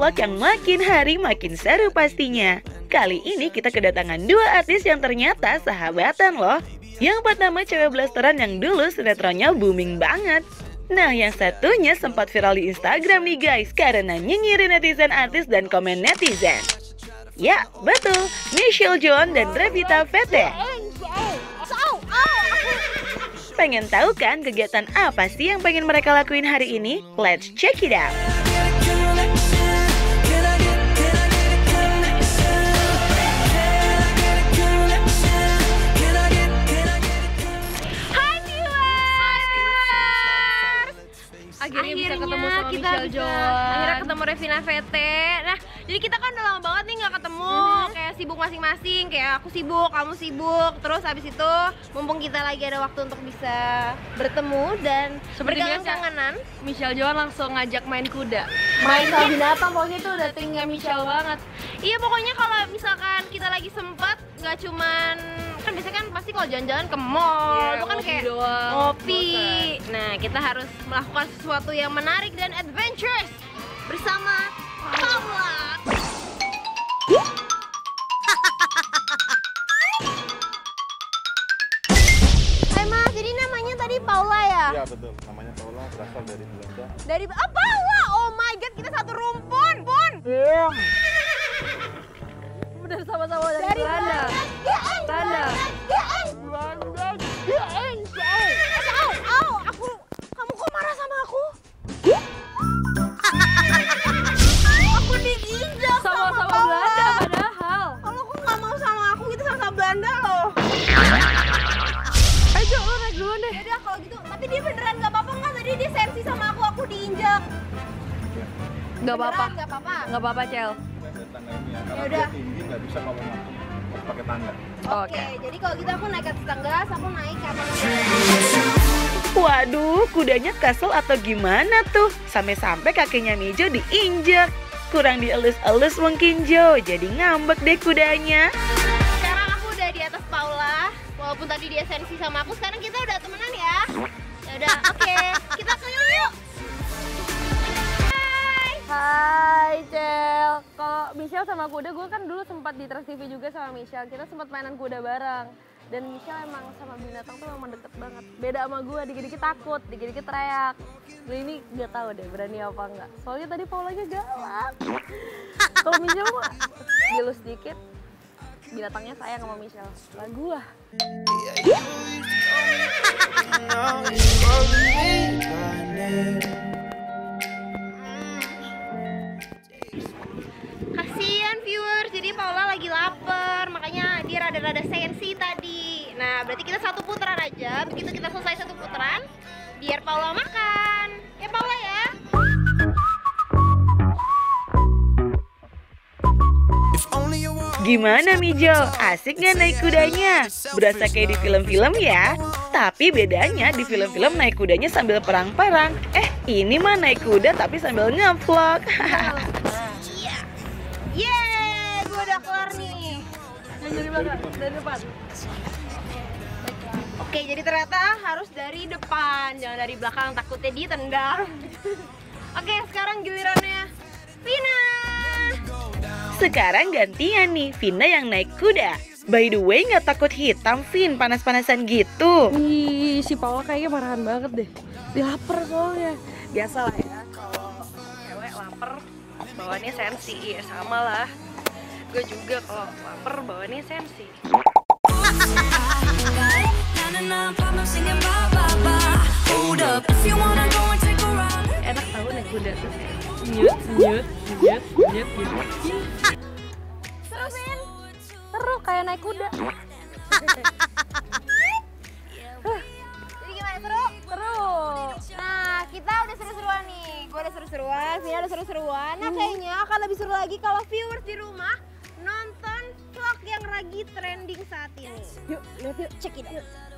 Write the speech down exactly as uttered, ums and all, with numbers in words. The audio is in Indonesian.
vlog yang makin hari makin seru pastinya. Kali ini kita kedatangan dua artis yang ternyata sahabatan loh. Yang pertama cewek blasteran yang dulu sinetronnya booming banget. Nah, yang satunya sempat viral di Instagram nih guys, karena nyinyirin netizen artis dan komen netizen. Ya, betul, Michelle Joan dan Revita Vete. Pengen tahu kan kegiatan apa sih yang pengen mereka lakuin hari ini? Let's check it out. Akhirnya, akhirnya bisa ketemu sama kita Michelle bisa, Joan. akhirnya ketemu Revita Vete. Nah, jadi kita kan udah lama banget nih nggak ketemu, mm-hmm. kayak sibuk masing-masing. Kayak aku sibuk, kamu sibuk. Terus habis itu, mumpung kita lagi ada waktu untuk bisa bertemu dan bergangan tanganan, Michelle Joan langsung ngajak main kuda. Main sama binatang, pokoknya itu udah tinggal Michelle banget. Iya, pokoknya kalau misalkan kita lagi sempat, nggak cuman kan biasanya kan pasti kalau jalan-jalan ke mall, yeah, itu kan kayak doang, ngopi. bosan. Nah, kita harus melakukan sesuatu yang menarik dan adventurous bersama Paula. Hai Mas, jadi namanya tadi Paula ya? Iya betul, namanya Paula, berasal dari Belanda. Dari ah, Paula, oh my god, kita satu rumpun, Bun. Iya. Udah sama-sama dari, Dari Belanda. Belanda. Belanda. Au, au, aku, kamu kok marah sama aku? Aku diinjak sama Sama-sama Paula. Belanda padahal. Kalau aku nggak mau sama aku, kita sama Belanda loh. Ayo, lo naik duluan deh. Yaudah kalau gitu, tapi dia beneran nggak apa-apa nggak? Tadi dia sensi sama aku, aku diinjak. Nggak apa-apa. Nggak apa-apa. Nggak apa-apa, Cel. Ada tangga ini ya, karena Yaudah. dia tinggi nggak bisa kalau masuk harus pakai tangga. Oke, Oke. jadi kalau gitu aku naik ke atas tangga, aku naik ke atas. Waduh, kudanya kesel atau gimana tuh? Sampai-sampai kakinya Mijo diinjek. Kurang dielus-elus mungkin Jo, jadi ngambek deh kudanya. Sekarang aku udah di atas Paula, walaupun tadi dia sensi sama aku, sekarang kita udah temenan ya. Yaudah, oke, kita keliling yuk. Hai. Hai, Cel. Kalau Michelle sama kuda, gue kan dulu sempat di Trans T V juga sama Michelle. Kita sempat mainan kuda bareng. Dan Michelle emang sama binatang tuh emang deket banget. Beda sama gue, dikit-dikit takut, dikit-dikit teriak. Gue ini gak tahu deh berani apa enggak. Soalnya tadi Paulanya galak. Kalau Michelle mah dilus dikit, binatangnya sayang sama Michelle. Lah gue. Kasian viewers, jadi Paula lagi lapar, makanya dia rada-rada sensi tadi. Nah, berarti kita satu putaran aja. Begitu kita selesai satu putaran, biar Paula makan. Ya Paula ya. Gimana Mijo? Asik gak naik kudanya? Berasa kayak di film-film ya? Tapi bedanya di film-film naik kudanya sambil perang-perang. Eh, ini mah naik kuda tapi sambil ngevlog. Iya. Yeay, gue udah kelar nih. Yang dari belakang, dari depan. Oke, jadi ternyata harus dari depan, jangan dari belakang, takutnya ditendang. Oke, sekarang gilirannya Vina. Sekarang gantian nih, Vina yang naik kuda. By the way, gak takut hitam, Vin? Panas-panasan gitu. Ih, si Paula kayaknya marahan banget deh. Dia lapar soalnya. Biasa lah ya, kalau cewek lapar, bawaannya sensi. Ya sama lah. Gue juga kalau lapar bawaannya sensi. Enak tahu naik kuda tuh. Nyut, nyut, nyut, nyut, nyut. Seru, Vin. Seru kayak naik kuda. Jadi gimana, seru? Seru. Nah, kita udah seru-seruan nih. Gue udah seru-seruan, Vina udah seru-seruan. Nah, kayaknya akan lebih seru lagi kalau viewers di rumah nonton vlog yang lagi trending saat ini. Yuk, lihat yuk. Check it out.